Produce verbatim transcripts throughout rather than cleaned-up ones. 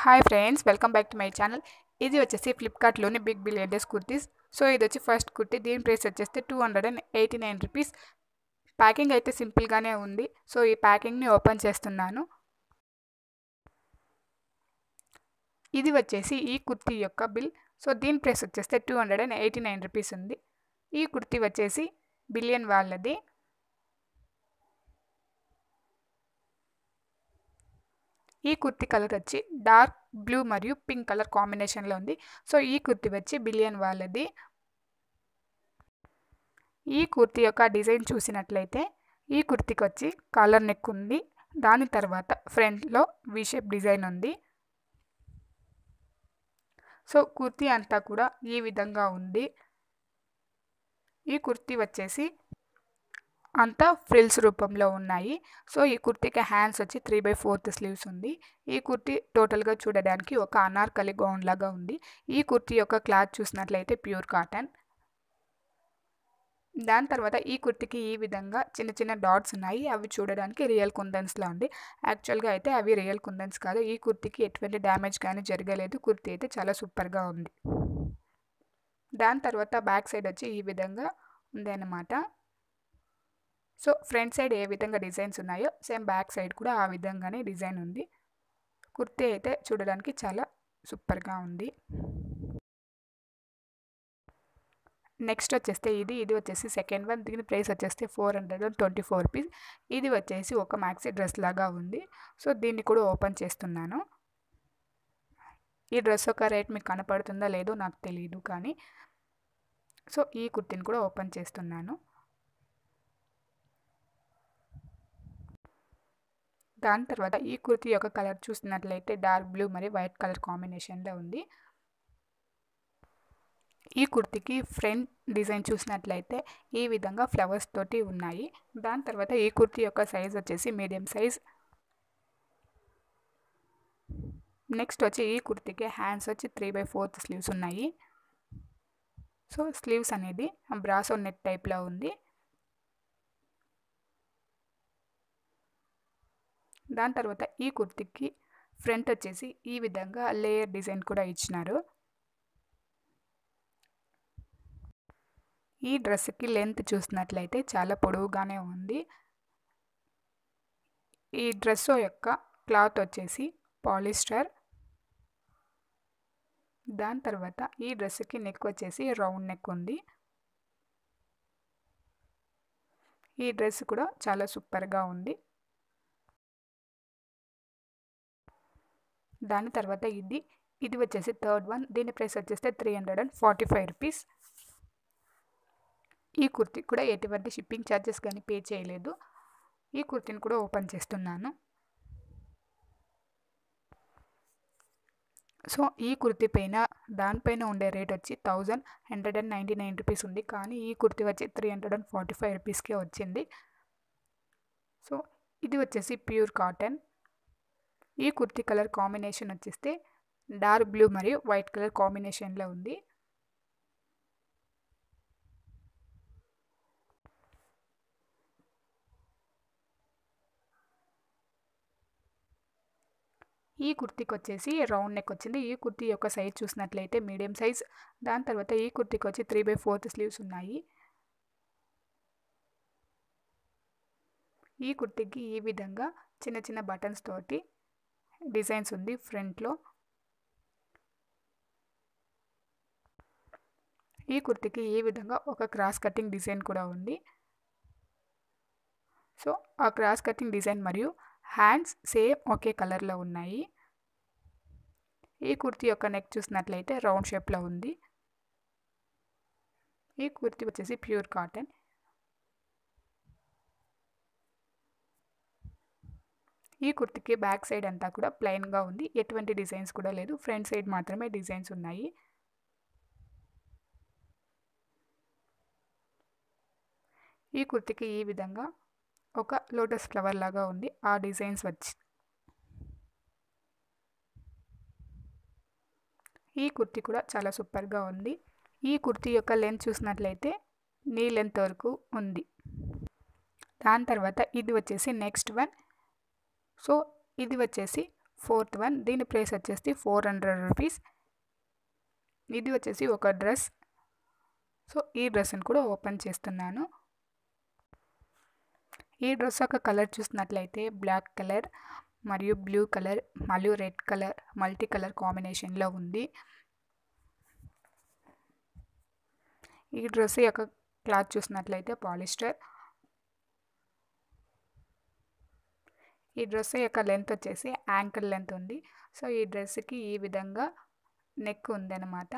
Hi friends, welcome back to my channel. ఇది వచ్చేసి ఫ్లిప్కార్ట్లోని big billion days kurtis. So ఇది వచ్చి ఫస్ట్ కుర్తీ. దీని ప్రైస్ వచ్చేస్తే two hundred and eighty nine rupees. Packing అయితే సింపుల్గానే ఉంది. సో ఈ ప్యాకింగ్ని ఓపెన్ చేస్తున్నాను. ఇది వచ్చేసి ఈ కుర్తీ యొక్క బిల్. సో దీని ప్రైస్ వచ్చేస్తే two hundred and eighty nine rupees ఉంది. ఈ కుర్తీ వచ్చేసి బిలియన్ వాళ్ళది. ఈ కుర్తీ కలర్ వచ్చి డార్క్ బ్లూ మరియు పింక్ కలర్ కాంబినేషన్లో ఉంది. సో ఈ కుర్తీ వచ్చి బిలియన్ వాళ్ళది. ఈ కుర్తీ యొక్క డిజైన్ చూసినట్లయితే ఈ కుర్తీకి వచ్చి కాలర్ నెక్ ఉంది. దాని తర్వాత ఫ్రంట్లో వి షేప్ డిజైన్ ఉంది. సో కుర్తీ అంతా కూడా ఈ విధంగా ఉంది. ఈ కుర్తీ వచ్చేసి అంతా ఫ్రిల్స్ రూపంలో ఉన్నాయి. సో ఈ కుర్తీకి హ్యాండ్స్ వచ్చి త్రీ బై ఫోర్త్ స్లీవ్స్ ఉంది. ఈ కుర్తీ టోటల్గా చూడడానికి ఒక అనార్కలి గౌన్ లాగా ఉంది. ఈ కుర్తీ యొక్క క్లాత్ చూసినట్లయితే ప్యూర్ కాటన్. దాని తర్వాత ఈ కుర్తీకి ఈ విధంగా చిన్న చిన్న డాట్స్ ఉన్నాయి. అవి చూడడానికి రియల్ కుందన్స్లా ఉంది. యాక్చువల్గా అయితే అవి రియల్ కుందన్స్ కాదు. ఈ కుర్తీకి ఎటువంటి డ్యామేజ్ కానీ జరగలేదు. కుర్తీ అయితే చాలా సూపర్గా ఉంది. దాని తర్వాత బ్యాక్ సైడ్ వచ్చి ఈ విధంగా ఉంది అన్నమాట. సో ఫ్రంట్ సైడ్ ఏ విధంగా డిజైన్స్ ఉన్నాయో సేమ్ బ్యాక్ సైడ్ కూడా ఆ విధంగానే డిజైన్ ఉంది. కుర్తీ అయితే చూడడానికి చాలా సూపర్గా ఉంది. నెక్స్ట్ వచ్చేస్తే ఇది ఇది వచ్చేసి సెకండ్ వన్. దీని ప్రైస్ వచ్చేస్తే four hundred and twenty four rupees. ఇది వచ్చేసి ఒక మ్యాక్సీ డ్రెస్ లాగా ఉంది. సో దీన్ని కూడా ఓపెన్ చేస్తున్నాను. ఈ డ్రెస్ ఒక రేట్ మీకు కనపడుతుందో లేదో నాకు తెలియదు కానీ. సో ఈ కుర్తీని కూడా ఓపెన్ చేస్తున్నాను. దాని తర్వాత ఈ కుర్తీ యొక్క కలర్ చూసినట్లయితే డార్క్ బ్లూ మరియు వైట్ కలర్ కాంబినేషన్లో ఉంది. ఈ కుర్తీకి ఫ్రంట్ డిజైన్ చూసినట్లయితే ఈ విధంగా ఫ్లవర్స్ తోటి ఉన్నాయి. దాని తర్వాత ఈ కుర్తీ యొక్క సైజ్ వచ్చేసి మీడియం సైజ్. నెక్స్ట్ వచ్చి ఈ కుర్తీకి హ్యాండ్స్ వచ్చి త్రీ బై ఫోర్త్ స్లీవ్స్ ఉన్నాయి. సో స్లీవ్స్ అనేది బ్రాసో నెట్ టైప్లో ఉంది. దాని తర్వాత ఈ కుర్తీకి ఫ్రంట్ వచ్చేసి ఈ విధంగా లేయర్ డిజైన్ కూడా ఇచ్చినారు. ఈ డ్రెస్కి లెంత్ చూసినట్లయితే చాలా పొడవుగానే ఉంది. ఈ డ్రెస్ యొక్క క్లాత్ వచ్చేసి పాలిస్టర్. దాని తర్వాత ఈ డ్రెస్కి నెక్ వచ్చేసి రౌండ్ నెక్ ఉంది. ఈ డ్రెస్ కూడా చాలా సూపర్గా ఉంది. దాని తర్వాత ఇది ఇది వచ్చేసి థర్డ్ వన్. దీని ప్రైస్ వచ్చేస్తే three hundred and forty five rupees. ఈ కుర్తీ కూడా ఎటువంటి షిప్పింగ్ ఛార్జెస్ కానీ పే చేయలేదు. ఈ కుర్తీని కూడా ఓపెన్ చేస్తున్నాను. సో ఈ కుర్తీ పైన దానిపైన ఉండే రేట్ వచ్చి thousand hundred and ninety nine rupees ఉంది. కానీ ఈ కుర్తీ వచ్చి three hundred and forty five రూపీస్కే వచ్చింది. సో ఇది వచ్చేసి ప్యూర్ కాటన్. ఈ కుర్తీ కలర్ కాంబినేషన్ వచ్చేస్తే డార్క్ బ్లూ మరియు వైట్ కలర్ కాంబినేషన్లో ఉంది. ఈ కుర్తీకి వచ్చేసి రౌండ్ నెక్ వచ్చింది. ఈ కుర్తీ యొక్క సైజ్ చూసినట్లయితే మీడియం సైజ్. దాని తర్వాత ఈ కుర్తీకి వచ్చి త్రీ బై ఫోర్త్ స్లీవ్స్ ఉన్నాయి. ఈ కుర్తీకి ఈ విధంగా చిన్న చిన్న బటన్స్ తోటి డిజైన్స్ ఉంది ఫ్రంట్లో. ఈ కుర్తీకి ఈ విధంగా ఒక క్రాస్ కటింగ్ డిజైన్ కూడా ఉంది. సో ఆ క్రాస్ కటింగ్ డిజైన్ మరియు హ్యాండ్స్ సేమ్ ఒకే కలర్లో ఉన్నాయి. ఈ కుర్తీ యొక్క నెక్ చూసినట్లయితే రౌండ్ షేప్లో ఉంది. ఈ కుర్తీ వచ్చేసి ప్యూర్ కాటన్. ఈ కుర్తీకి బ్యాక్ సైడ్ అంతా కూడా ప్లెయిన్గా ఉంది. ఎటువంటి డిజైన్స్ కూడా లేదు. ఫ్రంట్ సైడ్ మాత్రమే డిజైన్స్ ఉన్నాయి. ఈ కుర్తీకి ఈ విధంగా ఒక లోటస్ ఫ్లవర్ లాగా ఉంది. ఆ డిజైన్స్ వచ్చి ఈ కుర్తీ కూడా చాలా సూపర్గా ఉంది. ఈ కుర్తీ యొక్క లెంత్ చూసినట్లయితే నీ లెంత్ వరకు ఉంది. దాని తర్వాత ఇది వచ్చేసి నెక్స్ట్ వన్. సో ఇది వచ్చేసి ఫోర్త్ వన్, దీని ప్రైస్ వచ్చేసి ఫోర్ హండ్రెడ్ రూపీస్. ఇది వచ్చేసి ఒక డ్రెస్. సో ఈ డ్రెస్ని కూడా ఓపెన్ చేస్తున్నాను. ఈ డ్రెస్ యొక్క కలర్ చూసినట్లయితే బ్లాక్ కలర్ మరియు బ్లూ కలర్ మరియు రెడ్ కలర్ మల్టీ కలర్ కాంబినేషన్లో ఉంది. ఈ డ్రెస్ యొక్క క్లాత్ చూసినట్లయితే పాలిస్టర్. ఈ డ్రెస్ యొక్క లెంత్ వచ్చేసి యాంకిల్ లెంత్ ఉంది. సో ఈ డ్రెస్కి ఈ విధంగా నెక్ ఉందన్నమాట.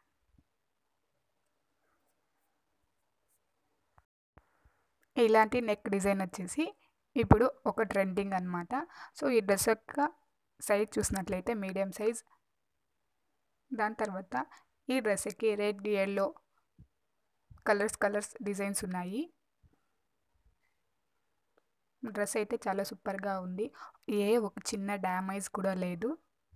ఇలాంటి నెక్ డిజైన్ వచ్చేసి ఇప్పుడు ఒక ట్రెండింగ్ అన్నమాట. సో ఈ డ్రెస్ యొక్క సైజ్ చూసినట్లయితే మీడియం సైజ్. దాని తర్వాత ఈ డ్రెస్కి red, yellow colours colours designs ఉన్నాయి. డ్రెస్ అయితే చాలా సూపర్గా ఉంది. ఏ ఒక చిన్న డ్యామేజ్ కూడా లేదు.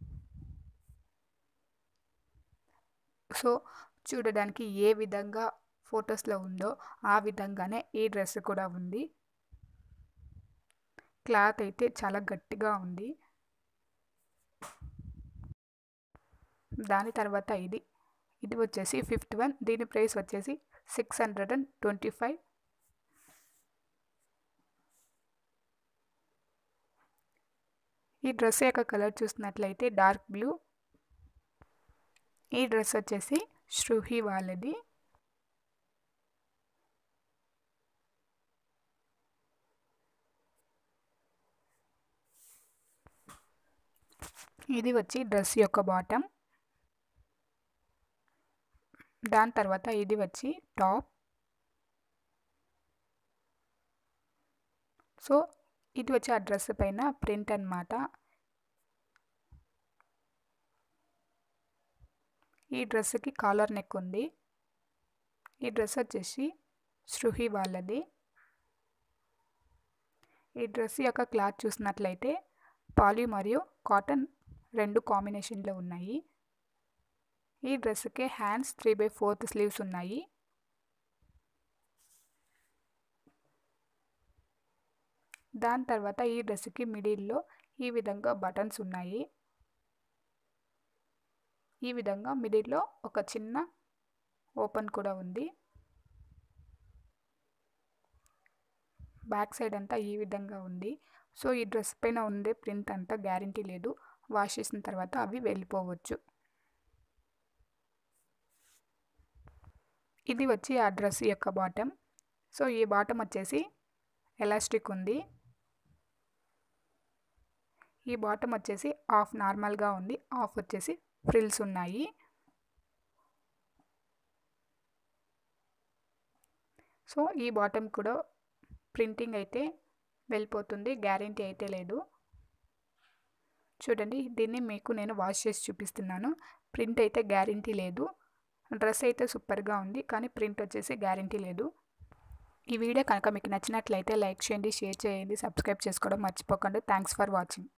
సో చూడడానికి ఏ విధంగా ఫొటోస్లో ఉందో ఆ విధంగానే ఈ డ్రెస్ కూడా ఉంది. క్లాత్ అయితే చాలా గట్టిగా ఉంది. దాని తర్వాత ఇది ఇది వచ్చేసి ఫిఫ్త్ వన్, దీని ప్రైస్ వచ్చేసి six hundred and twenty five. ఈ డ్రెస్ యొక్క కలర్ చూసినట్లయితే డార్క్ బ్లూ. ఈ డ్రెస్ వచ్చేసి శ్రూహి వాళ్ళది. ఇది వచ్చి డ్రెస్ యొక్క బాటమ్. దాని తర్వాత ఇది వచ్చి టాప్. సో ఇది వచ్చి ఆ డ్రెస్ పైన ప్రింట్ అన్నమాట. ఈ డ్రెస్కి కాలర్ నెక్ ఉంది. ఈ డ్రెస్ వచ్చేసి శ్రూహి వాళ్ళది. ఈ డ్రెస్ యొక్క క్లాత్ చూసినట్లయితే పాలి మరియు కాటన్ రెండు కాంబినేషన్లో ఉన్నాయి. ఈ డ్రెస్కి hands three by fourth sleeves ఉన్నాయి. దాని తర్వాత ఈ డ్రెస్కి మిడిల్లో ఈ విధంగా బటన్స్ ఉన్నాయి. ఈ విధంగా మిడిల్లో ఒక చిన్న ఓపెన్ కూడా ఉంది. బ్యాక్ సైడ్ అంతా ఈ విధంగా ఉంది. సో ఈ డ్రెస్ పైన ఉండే ప్రింట్ అంతా గ్యారంటీ లేదు. వాష్ చేసిన తర్వాత అవి వెళ్ళిపోవచ్చు. ఇది వచ్చి ఆ డ్రెస్ యొక్క బాటమ్. సో ఈ బాటమ్ వచ్చేసి ఎలాస్టిక్ ఉంది. ఈ బాటమ్ వచ్చేసి హాఫ్ నార్మల్గా ఉంది, హాఫ్ వచ్చేసి ఫ్రిల్స్ ఉన్నాయి. సో ఈ బాటమ్ కూడా ప్రింటింగ్ అయితే వెళ్ళిపోతుంది, గ్యారంటీ అయితే లేదు. చూడండి, దీన్ని మీకు నేను వాష్ చేసి చూపిస్తున్నాను. ప్రింట్ అయితే గ్యారంటీ లేదు. డ్రెస్ అయితే సూపర్గా ఉంది, కానీ ప్రింట్ వచ్చేసి గ్యారంటీ లేదు. ఈ వీడియో కనుక మీకు నచ్చినట్లయితే లైక్ చేయండి, షేర్ చేయండి, సబ్స్క్రైబ్ చేసుకోవడం మర్చిపోకండి. Thanks for watching.